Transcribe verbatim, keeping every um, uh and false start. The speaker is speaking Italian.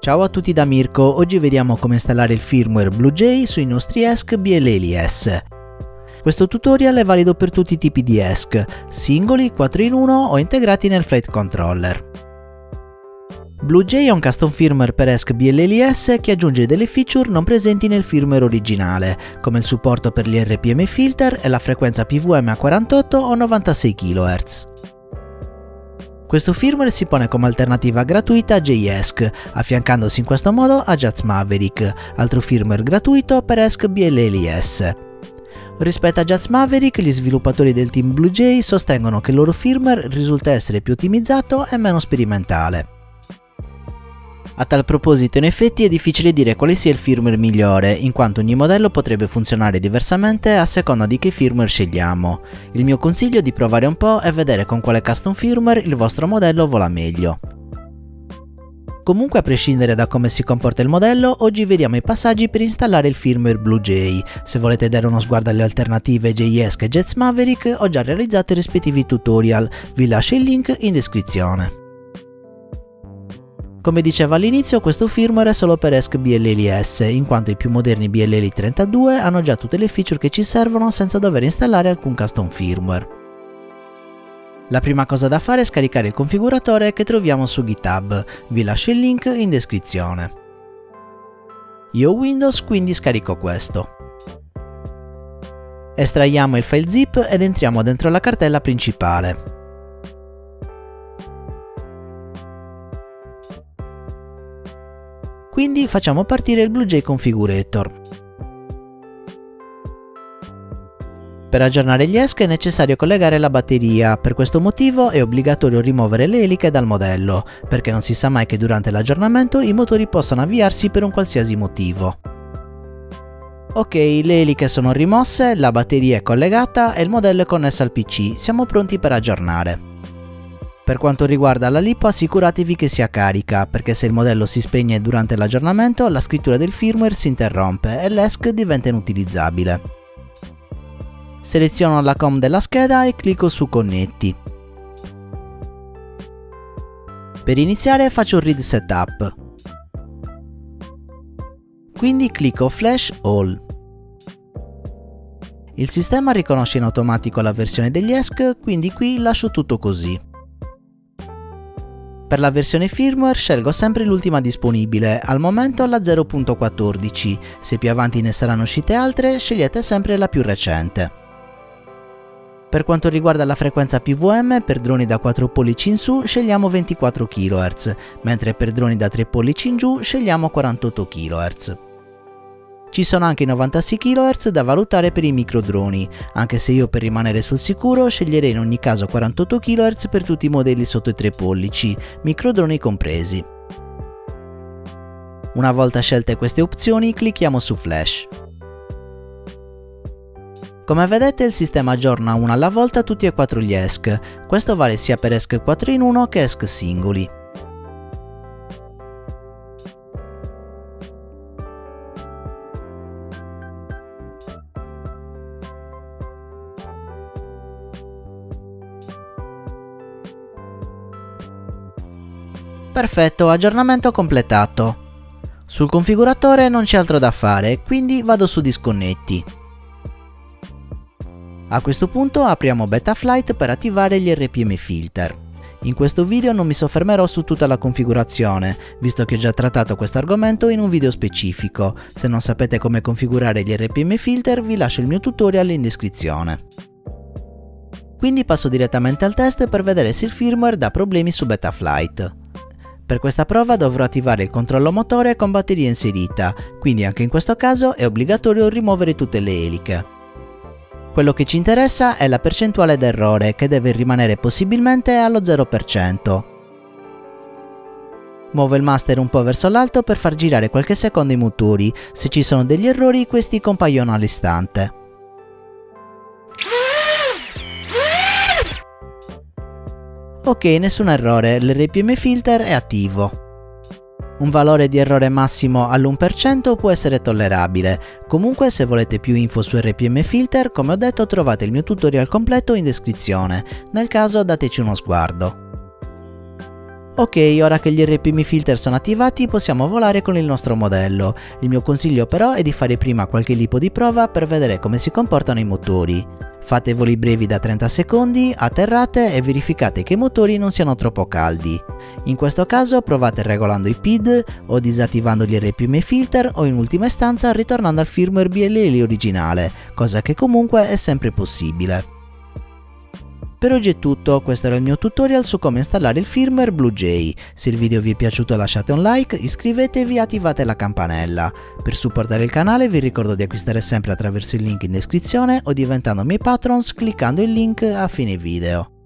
Ciao a tutti da Mirko, oggi vediamo come installare il firmware BlueJay sui nostri E S C B L L I S. Questo tutorial è valido per tutti i tipi di E S C, singoli, quattro in uno o integrati nel Flight Controller. BlueJay è un custom firmware per E S C B L L I S che aggiunge delle feature non presenti nel firmware originale, come il supporto per gli R P M filter e la frequenza P V M a quarantotto o novantasei chilohertz. Questo firmware si pone come alternativa gratuita a J E S C, affiancandosi in questo modo a Jazz Maverick, altro firmware gratuito per E S C B L L I S. Rispetto a Jazz Maverick, gli sviluppatori del team BlueJay sostengono che il loro firmware risulta essere più ottimizzato e meno sperimentale. A tal proposito, in effetti, è difficile dire quale sia il firmware migliore, in quanto ogni modello potrebbe funzionare diversamente a seconda di che firmware scegliamo. Il mio consiglio è di provare un po' e vedere con quale custom firmware il vostro modello vola meglio. Comunque, a prescindere da come si comporta il modello, oggi vediamo i passaggi per installare il firmware BlueJay. Se volete dare uno sguardo alle alternative J E S C e Jazz Maverick, ho già realizzato i rispettivi tutorial, vi lascio il link in descrizione. Come dicevo all'inizio, questo firmware è solo per E S C B L L I S, in quanto i più moderni B L L trentadue hanno già tutte le feature che ci servono senza dover installare alcun custom firmware. La prima cosa da fare è scaricare il configuratore che troviamo su GitHub, vi lascio il link in descrizione. Io ho Windows, quindi scarico questo. Estraiamo il file zip ed entriamo dentro la cartella principale. Quindi facciamo partire il BlueJay Configurator. Per aggiornare gli E S C è necessario collegare la batteria, per questo motivo è obbligatorio rimuovere le eliche dal modello, perché non si sa mai che durante l'aggiornamento i motori possano avviarsi per un qualsiasi motivo. Ok, le eliche sono rimosse, la batteria è collegata e il modello è connesso al P C, siamo pronti per aggiornare. Per quanto riguarda la LiPo, assicuratevi che sia carica, perché se il modello si spegne durante l'aggiornamento la scrittura del firmware si interrompe e l'E S C diventa inutilizzabile. Seleziono la C O M della scheda e clicco su Connetti. Per iniziare faccio un Read Setup. Quindi clicco Flash All. Il sistema riconosce in automatico la versione degli E S C, quindi qui lascio tutto così. Per la versione firmware scelgo sempre l'ultima disponibile, al momento la zero punto quattordici, se più avanti ne saranno uscite altre scegliete sempre la più recente. Per quanto riguarda la frequenza P V M, per droni da quattro pollici in su scegliamo ventiquattro chilohertz, mentre per droni da tre pollici in giù scegliamo quarantotto chilohertz. Ci sono anche i novantasei chilohertz da valutare per i microdroni, anche se io per rimanere sul sicuro sceglierei in ogni caso quarantotto chilohertz per tutti i modelli sotto i tre pollici, microdroni compresi. Una volta scelte queste opzioni clicchiamo su Flash. Come vedete il sistema aggiorna uno alla volta tutti e quattro gli E S C, questo vale sia per E S C quattro in uno che E S C singoli. Perfetto, aggiornamento completato. Sul configuratore non c'è altro da fare, quindi vado su Disconnetti. A questo punto apriamo Betaflight per attivare gli R P M filter. In questo video non mi soffermerò su tutta la configurazione, visto che ho già trattato questo argomento in un video specifico. Se non sapete come configurare gli R P M filter vi lascio il mio tutorial in descrizione. Quindi passo direttamente al test per vedere se il firmware dà problemi su Betaflight. Per questa prova dovrò attivare il controllo motore con batteria inserita, quindi anche in questo caso è obbligatorio rimuovere tutte le eliche. Quello che ci interessa è la percentuale d'errore, che deve rimanere possibilmente allo zero per cento. Muovo il master un po' verso l'alto per far girare qualche secondo i motori, se ci sono degli errori questi compaiono all'istante. Ok, nessun errore, l'R P M filter è attivo. Un valore di errore massimo all'uno per cento può essere tollerabile. Comunque, se volete più info su R P M filter, come ho detto trovate il mio tutorial completo in descrizione, nel caso dateci uno sguardo. Ok, ora che gli R P M filter sono attivati possiamo volare con il nostro modello. Il mio consiglio però è di fare prima qualche lipo di prova per vedere come si comportano i motori. Fate voli brevi da trenta secondi, atterrate e verificate che i motori non siano troppo caldi. In questo caso provate regolando i P I D o disattivando gli R P M filter o in ultima istanza ritornando al firmware B L L originale, cosa che comunque è sempre possibile. Per oggi è tutto, questo era il mio tutorial su come installare il firmware BlueJay. Se il video vi è piaciuto lasciate un like, iscrivetevi e attivate la campanella. Per supportare il canale vi ricordo di acquistare sempre attraverso il link in descrizione o diventando miei patrons cliccando il link a fine video.